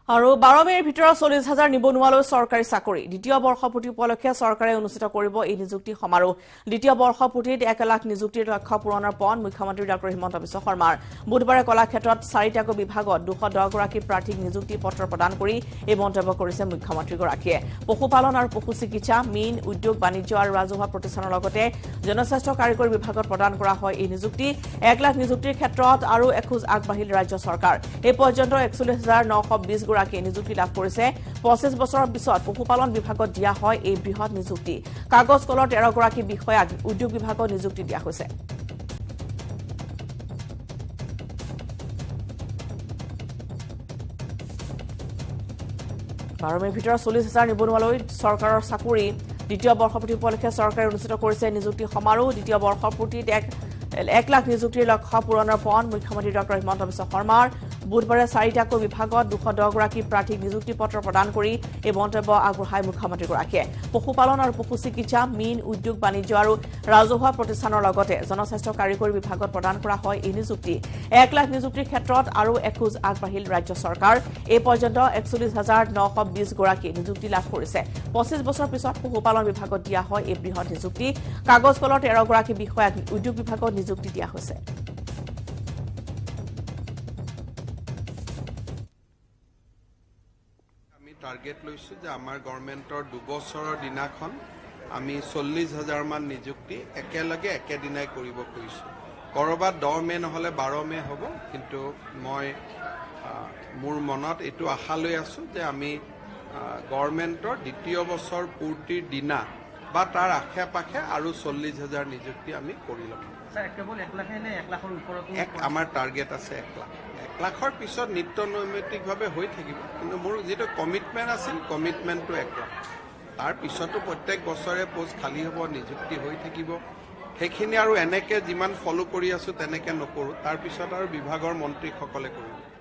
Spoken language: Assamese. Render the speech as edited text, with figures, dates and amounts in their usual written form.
আৰু 12 মেৰ ভিতৰত 40,000 নিবনুৱালৈ চৰকাৰী চাকৰি দ্বিতীয় বৰ্ষপূৰ্তি উপলক্ষে চৰকাৰে অনুষ্ঠিত কৰিব এই নিযুক্তি সমাৰোহ দ্বিতীয় বৰ্ষপূৰ্তিত 1 লাখ নিযুক্তিৰ লক্ষ্য পূৰণৰ পণ মুখ্যমন্ত্ৰী ডক্টৰ হিমন্ত বিশ্ব শৰ্মাৰ বুধবাৰে কলাক্ষেত্ৰত 4টাকৈ বিভাগত 210 গৰাকী প্ৰাৰ্থীক নিযুক্তি পত্ৰ প্ৰদান কৰি এই মন্তব্য কৰিছে মুখ্যমন্ত্ৰীগৰাকীয়ে পশুপালন আৰু পশু চিকিৎসা মীন উদ্যোগ বাণিজ্য আৰু ৰাজহুৱা প্ৰতিষ্ঠানৰ লগতে জনস্বাস্থ্য কাৰিকৰী বিভাগত প্ৰদান কৰা হয় এই নিযুক্তি 1 লাখ নিযুক্তিৰ ক্ষেত্ৰত আৰু এখোজ আগবাঢ়িল ৰাজ্য চৰকাৰ এই পৰ্যন্ত 41,920 গৰাকী নিযুক্তি লাভ কৰিছে 25 বছৰৰ পিছত পশুপালন বিভাগত দিয়া হয় এই বৃহৎ নিযুক্তি কাগজ কলৰ 13 গৰাকী বিষয়াক উদ্যোগ বিভাগত নিযুক্তি দিয়া হৈছে বাৰমেৰ ভিতৰত 40,000 নিবনুৱালৈ চৰকাৰৰ চাকৰি দ্বিতীয় বৰ্ষপূৰ্তি উপলক্ষে চৰকাৰে অনুষ্ঠিত কৰিছে নিযুক্তি সমাৰোহ দ্বিতীয় বৰ্ষপূৰ্তিত 1 লাখ নিযুক্তিৰ লক্ষ্য পূৰণৰ পণ মুখ্যমন্ত্ৰী ডক্টৰ হিমন্ত বিশ্ব শৰ্মাৰ বুধবাৰে 4টাকৈ বিভাগত 210 গৰাকী প্ৰাৰ্থীক নিযুক্তি পত্ৰ প্ৰদান কৰি এই মন্তব্য আগবঢ়ায় মুখ্যমন্ত্ৰীগৰাকীয়ে পশুপালন আৰু পশু চিকিৎসা মীন উদ্যোগ বাণিজ্য আৰু ৰাজহুৱা প্ৰতিষ্ঠানৰ লগতে জনস্বাস্থ্য কাৰিকৰী বিভাগত প্ৰদান কৰা হয় এই নিযুক্তি 1 লাখ নিযুক্তিৰ ক্ষেত্ৰত আৰু এখোজ আগবাঢ়িল ৰাজ্য চৰকাৰ এই পৰ্যন্ত 41,920 গৰাকী নিযুক্তি লাভ কৰিছে 25 বছৰ পিছত পশুপালন বিভাগত দিয়া হয় এই বৃহৎ নিযুক্তি কাগজ কলৰ 13 গৰাকী বিষয়াক উদ্যোগ বিভাগত নিযুক্তি দিয়া হৈছে টার্গেট লৈছো যে আমাৰ গভৰ্ণমেণ্টৰ 2 বছৰৰ দিনাখন আমি 40,000 মান নিযুক্তি একেলগে একেদিনাই কৰিব খুজিছো কৰবাত 10 মে নহলে 12 মে হ'ব কিন্তু মই মোৰ মনত এটো আশা লৈ আছো যে আমি গভৰ্ণমেণ্টৰ দ্বিতীয় বছৰ পূৰ্তিৰ দিনা বা তাৰ আশে-পাশে আৰু 40,000 নিযুক্তি আমি কৰি ল'ম স্যার কেবল 1 লাখ নে 1 লাখৰ ওপৰত আমাৰ টাৰ্গেট আছে 1 লাখ 1 লাখৰ পিছত নিত্য নৈমিত্তিকভাৱে হৈ থাকিব কিন্তু মোৰ যেটো কমিটমেন্ট আছিল কমিটমেন্টটো 1 লাখ তাৰ পিছতো প্ৰত্যেক বছৰে পোষ্ট খালি হ'ব নিযুক্তি হৈ থাকিব সেইখিনি আৰু এনেকে যিমান ফলো কৰি আছো তেনেকে নকৰো তাৰ পিছত আৰু বিভাগৰ মন্ত্ৰীসকলে কৰিব